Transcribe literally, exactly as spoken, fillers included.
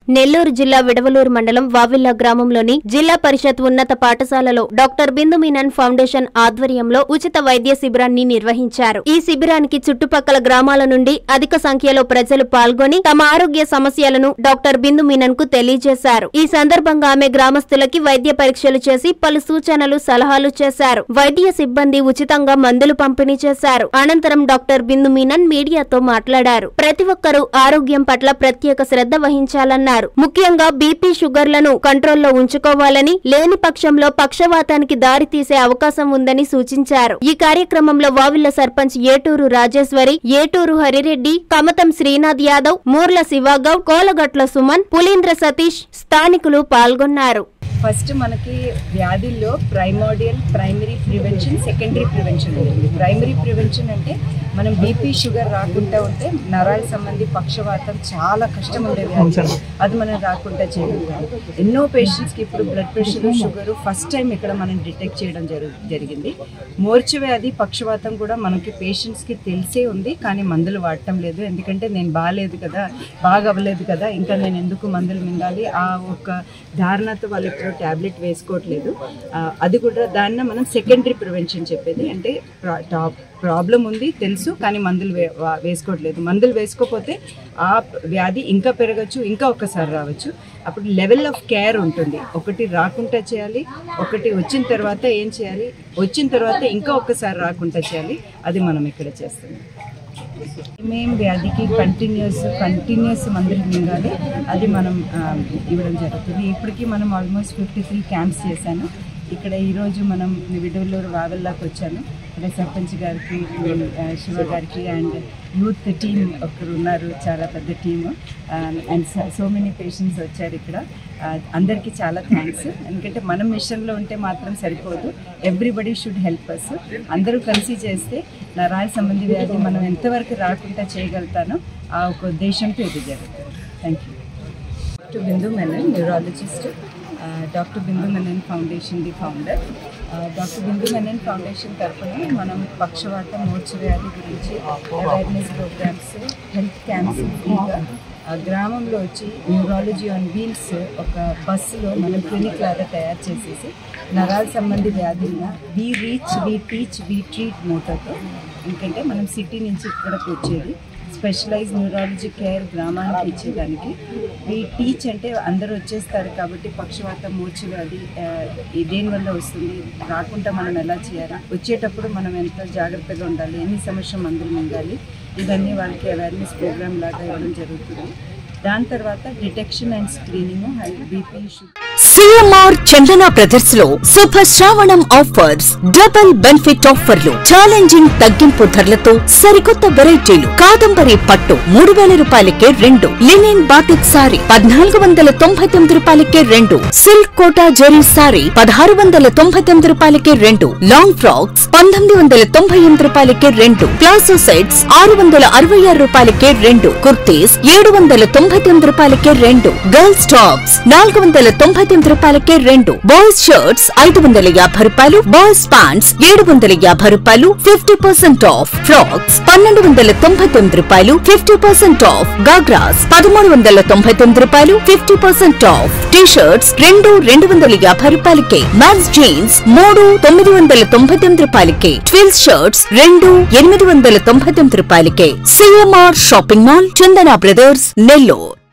నెల్లూరు జిల్లా విడవలూరు మండలం వావిల్లా గ్రామంలోని జిల్లా పరిషత్ ఉన్నత పాఠశాలలో డాక్టర్ బిందు మీనన్ ఫౌండేషన్ ఆధ్వర్యంలో ఉచిత వైద్య శిబిరాన్ని నిర్వహించారు. ఈ శిబిరానికి చుట్టుపక్కల గ్రామాల నుండి అధిక సంఖ్యలో ప్రజలు పాల్గొని తమ ఆరోగ్య సమస్యలను డాక్టర్ బిందు మీనన్ కు తెలియజేశారు. ఈ సందర్భంగా ఆమె గ్రామస్తులకి వైద్య పరీక్షలు చేసి పలు సూచనలు సలహాలు చేశారు. వైద్య సిబ్బంది ఉచితంగా మందులు పంపిణీ చేశారు. అనంతరం డాక్టర్ బిందు మీనన్ మీడియాతో మాట్లాడారు. ప్రతి ఒక్కరూ ఆరోగ్యం పట్ల ప్రత్యేక శ్రద్ధ వహించాలన్నారు. ముఖ్యంగా బీపీ షుగర్లను కంట్రోల్లో ఉంచుకోవాలని, లేని పక్షంలో పక్షవాతానికి దారి తీసే అవకాశం ఉందని సూచించారు. ఈ కార్యక్రమంలో వావిల్ల సర్పంచ్ ఏటూరు రాజేశ్వరి, ఏటూరు హరిరెడ్డి, కమతం శ్రీనాథ్ యాదవ్, మూర్ల శివగౌడ్, కోలగట్ల సుమన్, పులీంద్ర సతీష్ స్థానికులు పాల్గొన్నారు. ఫస్ట్ మనకి వ్యాధుల్లో primordial, primary prevention, secondary prevention ఉంటుంది. ప్రైమరీ ప్రివెన్షన్ అంటే మనం బీపీ షుగర్ రాకుండా ఉంటే నరాల సంబంధి పక్షవాతం చాలా కష్టం ఉండే వ్యాధి, అది మనం రాకుండా చేయగలుగుతాం. ఎన్నో పేషెంట్స్కి ఇప్పుడు blood pressure, sugar first time ఇక్కడ మనం డిటెక్ట్ చేయడం జరుగు జరిగింది మూర్ఛ వ్యాధి, పక్షవాతం కూడా మనకి పేషెంట్స్కి తెలిసే ఉంది, కానీ మందులు వాడటం లేదు. ఎందుకంటే నేను బాగాలేదు కదా, బాగా అవ్వలేదు కదా, ఇంకా నేను ఎందుకు మందులు మింగాలి, ఆ ఒక ధారణతో వాళ్ళు ఇప్పుడు ట్యాబ్లెట్ వేసుకోవట్లేదు. అది కూడా దాన్ని మనం సెకండరీ ప్రివెన్షన్ చెప్పేది. అంటే టాప్ ప్రాబ్లం ఉంది తెలుసు, కానీ మందులు వే వేసుకోవట్లేదు మందులు వేసుకోకపోతే ఆ వ్యాధి ఇంకా పెరగచ్చు, ఇంకా ఒక్కసారి రావచ్చు. అప్పుడు లెవెల్ ఆఫ్ కేర్ ఉంటుంది. ఒకటి రాకుండా చేయాలి, ఒకటి వచ్చిన తర్వాత ఏం చేయాలి, వచ్చిన తర్వాత ఇంకా ఒక్కసారి రాకుండా చేయాలి. అది మనం ఇక్కడ చేస్తున్నాం. మేము వ్యాధికి కంటిన్యూస్ కంటిన్యూస్ మందులు మింగాలి, అది మనం ఇవ్వడం జరుగుతుంది. ఇప్పటికీ మనం ఆల్మోస్ట్ ఫిఫ్టీ త్రీ క్యాంప్స్ చేశాను. ఇక్కడ ఈరోజు మనం విడవలూరు వావిల్లాకి వచ్చాను. ఇక్కడ సర్పంచ్ గారికి, శివ గారికి అండ్ యూత్ టీమ్ ఒకరు ఉన్నారు, చాలా పెద్ద team, and so many patients వచ్చారు ఇక్కడ. అందరికీ చాలా థ్యాంక్స్. ఎందుకంటే మనం మిషన్లో ఉంటే మాత్రం సరిపోదు, ఎవ్రీబడి షుడ్ హెల్ప్ అస్. అందరూ కలిసి చేస్తే నరాల సంబంధి వ్యాధి మనం ఎంతవరకు రాకుండా చేయగలుగుతానో ఆ ఒక ఉద్దేశంతో ఇది జరుగుతుంది. Thank you. Doctor Bindu Menon, neurologist, doctor Bindu Menon foundation the founder. Doctor Bindu Menon foundation తరఫున మనం పక్షవాతం, మూర్ఛ వ్యాధి గురించి అవేర్నెస్ ప్రోగ్రామ్స్, హెల్త్ క్యాంప్స్ ఫ్రీగా గ్రామంలో వచ్చి న్యూరాలజీ ఆన్ వీల్స్ ఒక బస్సులో మనం క్లినిక్ లాగా తయారు చేసేసి నరాల సంబంధి వ్యాధులను we reach we teach we treat మోటోతో, ఎందుకంటే మనం సిటీ నుంచి ఇక్కడికి వచ్చేది స్పెషలైజ్ న్యూరాలజీ కేర్ గ్రామానికి ఇచ్చేదానికి. ఈ టీచ్ అంటే అందరూ వచ్చేస్తారు కాబట్టి పక్షవాతం, మూర్ఛ వ్యాధి దేనివల్ల వస్తుంది, రాకుండా మనం ఎలా చేయాలి, వచ్చేటప్పుడు మనం ఎంత జాగ్రత్తగా ఉండాలి, ఎన్ని సంవత్సరం మందులు మింగాలి, ఇవన్నీ వాళ్ళకి అవేర్నెస్ ప్రోగ్రామ్ లాగా ఇవ్వడం జరుగుతుంది. దాని తర్వాత detection and screening, high BP sugar. CMR Chandana brothers లో Shubha Shravanam offers, double benefit ఆఫర్లు, ఛాలెంజింగ్ తగ్గింపు ధరలతో సరికొత్త వెరైటీలు. కాదంబరి పట్టు మూడు వేల రూపాయలకే రెండు, లినిన్ బాటిక్ సారీ పద్నాలుగు వందల తొంభై తొమ్మిది రూపాయలకే రెండు, సిల్క్ కోటా జరీ సారీ పదహారు వందల తొంభై తొమ్మిది రూపాయలకే రెండు, లాంగ్ ఫ్రాక్స్ పంతొమ్మిది వందల తొంభై ఎనిమిది రూపాయలకే రెండు, ప్లాజో సెట్స్ ఆరు వందల అరవై ఆరు రూపాయలకే రెండు, కుర్తీస్ ఏడు వందల తొంభై తొమ్మిది రూపాయలకే రెండు, గర్ల్స్ టాప్స్ నాలుగు వందల తొంభై తొమ్మిది రూపాయలకే రెండు, బాయ్స్ షర్ట్స్ ఐదు వందల యాభై రూపాయలు, బాయ్స్ ప్యాంట్స్ ఏడు వందల యాభై రూపాయలు, ఫిఫ్టీ పర్సెంట్ ఆఫ్, ఫ్రాక్స్ పన్నెండు వందల తొంభై తొమ్మిది రూపాయలు, ఫిఫ్టీ పర్సెంట్ ఆఫ్, గాగ్రాస్ పదమూడు వందల తొంభై తొమ్మిది రూపాయలు, fifty percent off, T shirts రెండు రెండు వందల యాభై రూపాయలకే, మెన్స్ జీన్స్ మూడు తొమ్మిది వందల తొంభై తొమ్మిది రూపాయలకే, ట్విల్స్ షర్ట్స్ రెండు ఎనిమిది వందల తొంభై తొమ్మిది రూపాయలకే. CMR shopping mall, Chandana brothers, Nellore.